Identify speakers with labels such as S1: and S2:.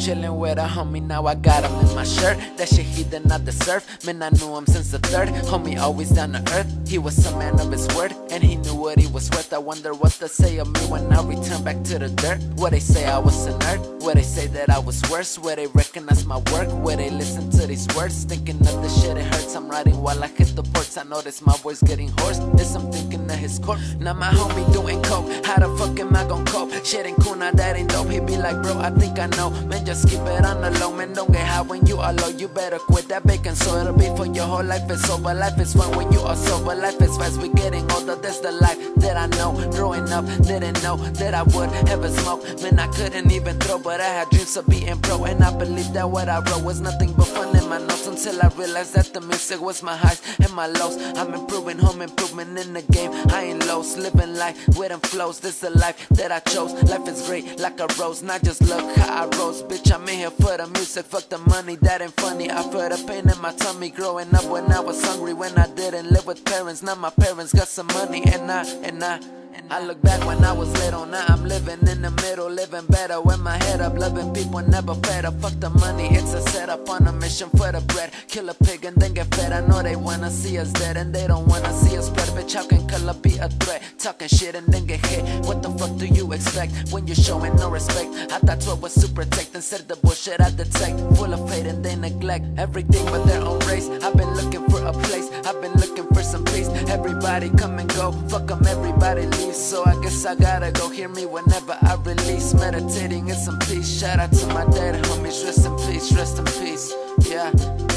S1: chillin' with a homie, now I got him in my shirt. That shit he did not deserve. Man, I knew him since the third. Homie always down to earth. He was a man of his word, and he knew what he was worth. I wonder what they say of me when I return back to the dirt. Where they say I was a nerd, where they say that I was worse, where they recognize my work, where they listen to these words. Thinking of the shit it hurts. I'm riding while I hit the ports. I notice my voice getting hoarse. Yes, I'm thinking of his corpse. Now my homie doing coke. How the fuck am I gon' cope? Shit ain't cool, now that ain't dope. He be like, bro, I think I know. Man, just keep it on the low. Man, don't get high when you are low. You better quit that baking soda. Be for your whole life is over. Life is fun when you are sober. Life is fast, we getting older. That's the life that I know. Growing up, didn't know that I would ever smoke. Man, I couldn't even throw, but I had dreams of being pro. And I believe that what I wrote was nothing but fun in my notes, until I realized that the music was my highs and my lows. I'm improving, home improvement in the game. High and lows, living life with them flows. This the life that I chose. Life is great like a rose, not just look how I rose. Bitch, I'm in here for the music, fuck the money, that ain't funny. I felt the pain in my tummy growing up when I was hungry, when I didn't live with parents. Now my parents got some money, and I look back when I was little. Now I'm living in the middle, living better with my head up, loving people, never fed up. Fuck the money, it's a setup, on a mission for the bread. Kill a pig and then get fed. I know they wanna see us dead, and they don't wanna see us spread. Bitch, how can color be a threat? Talking shit and then get hit. What the fuck do you expect when you're showing no respect? I thought 12 was to protect, instead of the bullshit I detect. Full of hate and they neglect everything but their own race. I've been looking for a place, I've been looking for some peace. Everybody come and go, fuck them, everybody leaves. So I guess I gotta go, hear me whenever I release. Meditating in some peace, shout out to my dead homies. Rest in peace, yeah.